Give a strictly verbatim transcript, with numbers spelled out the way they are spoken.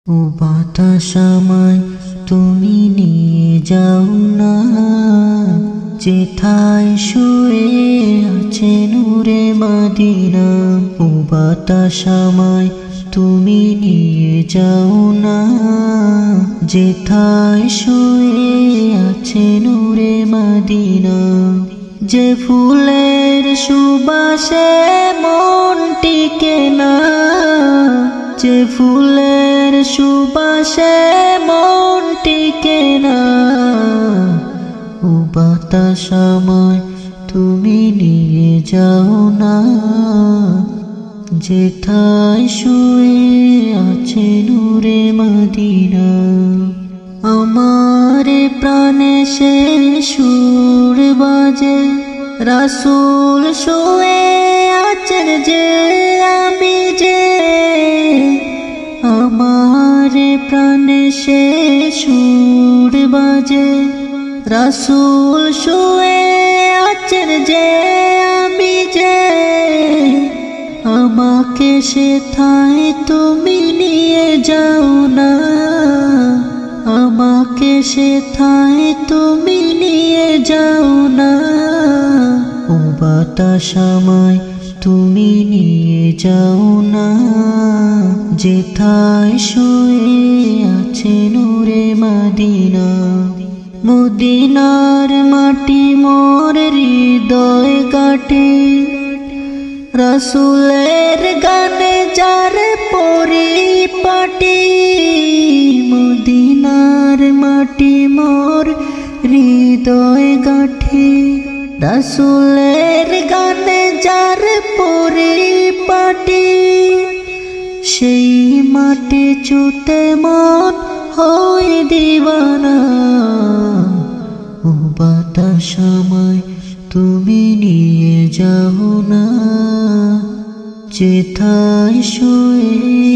ও বাতাস আমায় তুমি নিয়ে যাও না, যেথায় শুয়ে আছে নূরে মদিনা। ও বাতাস আমায় তুমি নিয়ে যাও না, যেথায় শুয়ে আছে নূরে মদিনা। যে ফুলের সুবাসে মন টিকে না, যে ফুলের সুবাসে মন টিকে না। ও বাতাস আমায় তুমি নিয়ে যাও না, যেথায় শুয়ে আছে নূরে মদিনা। আমার প্রাণে সে সুর বাজে, রাসূল শুয়ে আছেন যে আমি যে। আমার প্রাণে সে সুর বাজে, রাসূল শুয়ে আছেন যে আমি যে। আমাকে সেথায় তুমি নিয়ে যাও না, আমাকে সেথায় তুমি নিয়ে যাও না। ও বাতাস আমায় তুমি নিয়ে যাও না, যেথায় শুয়ে আছে নূরে মদিনা। মদিনার মাটি মোর হৃদয় কাটে, রাসূলের গানে যার পরিপাটি। মদিনার মাটি মোর হৃদয় গাঁঠে, রাসূলের গানে যার পরিপাটি। সেই মাটি ছুঁতে মন হয় দিওয়ানা। ও বাতাস আমায় তুমি নিয়ে যাও না, যেথায় শুয়ে